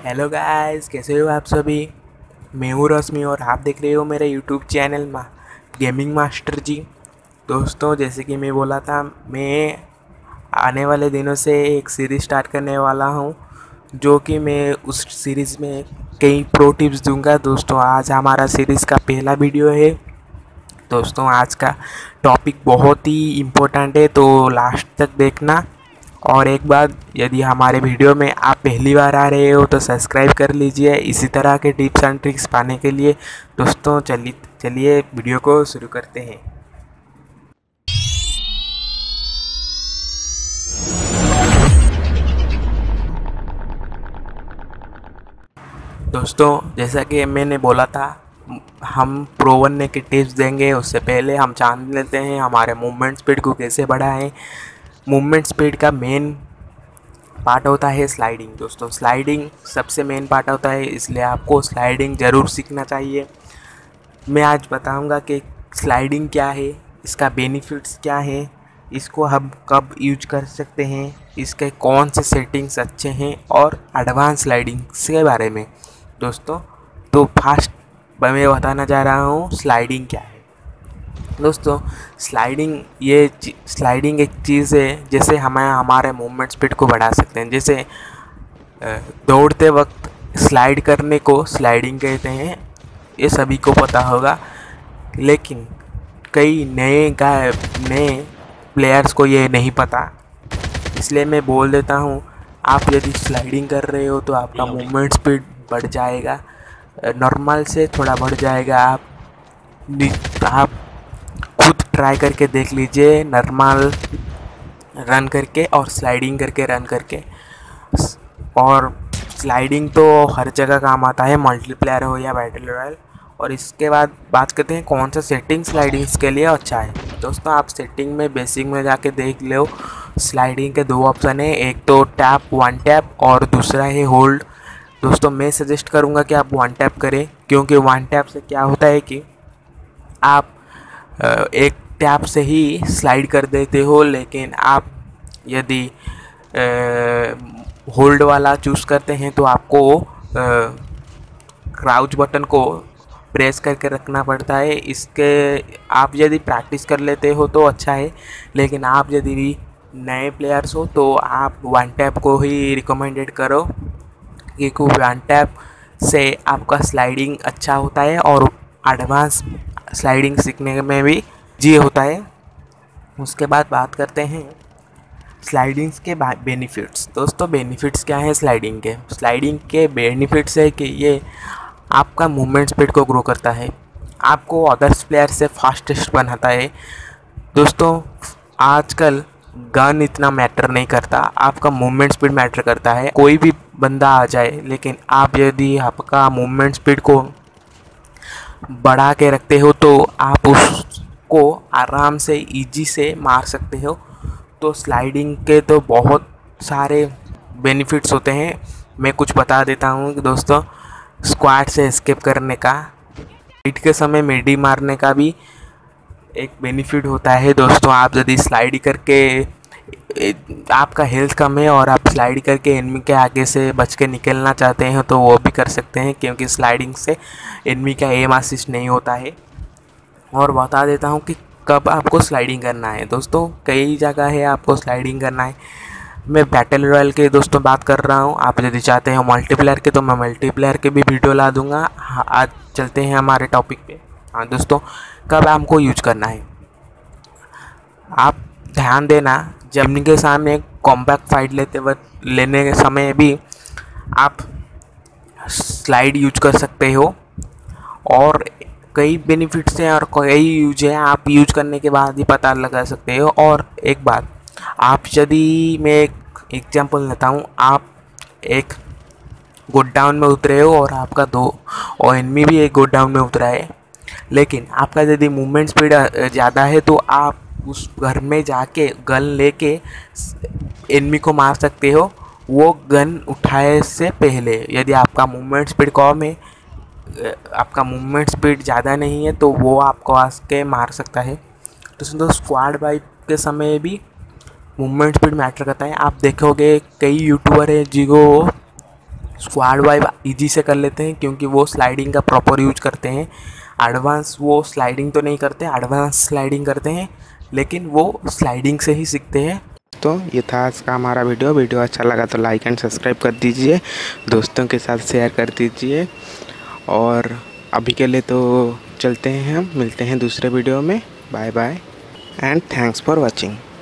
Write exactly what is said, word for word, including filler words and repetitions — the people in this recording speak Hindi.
हेलो गाइस, कैसे हो आप सभी। मैं हूँ रश्मि और आप देख रहे हो मेरे यूट्यूब चैनल मा गेमिंग मास्टर जी। दोस्तों, जैसे कि मैं बोला था, मैं आने वाले दिनों से एक सीरीज़ स्टार्ट करने वाला हूँ, जो कि मैं उस सीरीज़ में कई प्रो टिप्स दूंगा। दोस्तों, आज हमारा सीरीज़ का पहला वीडियो है। दोस्तों, आज का टॉपिक बहुत ही इम्पोर्टेंट है, तो लास्ट तक देखना। और एक बात, यदि हमारे वीडियो में आप पहली बार आ रहे हो तो सब्सक्राइब कर लीजिए इसी तरह के टिप्स एंड ट्रिक्स पाने के लिए। दोस्तों, चलिए चलिए वीडियो को शुरू करते हैं। दोस्तों, जैसा कि मैंने बोला था, हम प्रो बनने के टिप्स देंगे। उससे पहले हम जान लेते हैं हमारे मूवमेंट स्पीड को कैसे बढ़ाएं। मूवमेंट स्पीड का मेन पार्ट होता है स्लाइडिंग। दोस्तों, स्लाइडिंग सबसे मेन पार्ट होता है, इसलिए आपको स्लाइडिंग ज़रूर सीखना चाहिए। मैं आज बताऊंगा कि स्लाइडिंग क्या है, इसका बेनिफिट्स क्या है, इसको हम कब यूज कर सकते हैं, इसके कौन से सेटिंग्स अच्छे हैं और एडवांस स्लाइडिंग के बारे में। दोस्तों, तो फास्ट मैं बताना चाह रहा हूँ स्लाइडिंग क्या है। दोस्तों, स्लाइडिंग ये स्लाइडिंग एक चीज़ है, जैसे हमें हमारे मूवमेंट स्पीड को बढ़ा सकते हैं। जैसे दौड़ते वक्त स्लाइड करने को स्लाइडिंग कहते हैं, ये सभी को पता होगा। लेकिन कई नए गाय नए प्लेयर्स को ये नहीं पता, इसलिए मैं बोल देता हूँ। आप यदि स्लाइडिंग कर रहे हो तो आपका मूवमेंट स्पीड बढ़ जाएगा, नॉर्मल से थोड़ा बढ़ जाएगा। आप आप खुद ट्राई करके देख लीजिए, नॉर्मल रन करके और स्लाइडिंग करके रन करके। और स्लाइडिंग तो हर जगह काम आता है, मल्टीप्लेयर हो या बैटल रॉयल। और इसके बाद बात करते हैं कौन सा सेटिंग स्लाइडिंग्स के लिए अच्छा है। दोस्तों, आप सेटिंग में बेसिक में जाके देख लो। स्लाइडिंग के दो ऑप्शन है, एक तो टैप वन टैप और दूसरा है होल्ड। दोस्तों, मैं सजेस्ट करूँगा कि आप वन टैप करें, क्योंकि वन टैप से क्या होता है कि आप एक टैप से ही स्लाइड कर देते हो। लेकिन आप यदि होल्ड वाला चूज़ करते हैं तो आपको क्राउच बटन को प्रेस करके रखना पड़ता है। इसके आप यदि प्रैक्टिस कर लेते हो तो अच्छा है, लेकिन आप यदि भी नए प्लेयर्स हो तो आप वन टैप को ही रिकमेंडेड करो, क्योंकि वन टैप से आपका स्लाइडिंग अच्छा होता है और एडवांस स्लाइडिंग सीखने में भी जी होता है। उसके बाद बात करते हैं स्लाइडिंग्स के बेनिफिट्स। दोस्तों, बेनिफिट्स क्या है स्लाइडिंग के। स्लाइडिंग के बेनिफिट्स है कि ये आपका मूवमेंट स्पीड को ग्रो करता है, आपको अदर्स प्लेयर से फास्टेस्ट बनाता है। दोस्तों, आजकल गन इतना मैटर नहीं करता, आपका मूवमेंट स्पीड मैटर करता है। कोई भी बंदा आ जाए, लेकिन आप यदि आपका मूवमेंट स्पीड को बढ़ा के रखते हो तो आप उसको आराम से इजी से मार सकते हो। तो स्लाइडिंग के तो बहुत सारे बेनिफिट्स होते हैं, मैं कुछ बता देता हूँ। दोस्तों, स्क्वाड से एस्केप करने का, हिट के समय मेडी मारने का भी एक बेनिफिट होता है। दोस्तों, आप यदि स्लाइड करके आपका हेल्थ कम है और आप स्लाइड करके एनिमी के आगे से बच के निकलना चाहते हैं तो वो भी कर सकते हैं, क्योंकि स्लाइडिंग से एनिमी का एम असिस्ट नहीं होता है। और बता देता हूँ कि कब आपको स्लाइडिंग करना है। दोस्तों, कई जगह है आपको स्लाइडिंग करना है। मैं बैटल रॉयल के दोस्तों बात कर रहा हूँ, आप यदि चाहते हो मल्टीप्लेयर के तो मैं मल्टीप्लेयर के भी वीडियो ला दूँगा। हाँ, आज चलते हैं हमारे टॉपिक पे। हाँ दोस्तों, कब हमको यूज करना है, आप ध्यान देना। जर्मनी के सामने कॉम्पैक्ट फाइट लेते वक्त लेने के समय भी आप स्लाइड यूज कर सकते हो, और कई बेनिफिट्स हैं और कई यूज हैं, आप यूज करने के बाद ही पता लगा सकते हो। और एक बात, आप यदि मैं एक एग्जांपल लेता हूँ, आप एक गोडाउन में उतरे हो और आपका दो और एनिमी भी एक गोडाउन में उतरा है, लेकिन आपका यदि मूवमेंट स्पीड ज़्यादा है तो आप उस घर में जाके गन लेके एनिमी को मार सकते हो, वो गन उठाए से पहले। यदि आपका मूवमेंट स्पीड कम है, आपका मूवमेंट स्पीड ज़्यादा नहीं है, तो वो आपको आके मार सकता है। तो दोस्तों, स्क्वाड फाइट के समय भी मूवमेंट स्पीड मैटर करता है। आप देखोगे कई यूट्यूबर है जिनको स्क्वाड वाइब इजी से कर लेते हैं क्योंकि वो स्लाइडिंग का प्रॉपर यूज करते हैं। एडवांस वो स्लाइडिंग तो नहीं करते, एडवांस स्लाइडिंग करते हैं, लेकिन वो स्लाइडिंग से ही सीखते हैं। तो ये था आज का हमारा वीडियो वीडियो अच्छा लगा तो लाइक एंड सब्सक्राइब कर दीजिए, दोस्तों के साथ शेयर कर दीजिए। और अभी के लिए तो चलते हैं, हम मिलते हैं दूसरे वीडियो में। Bye bye and thanks for watching.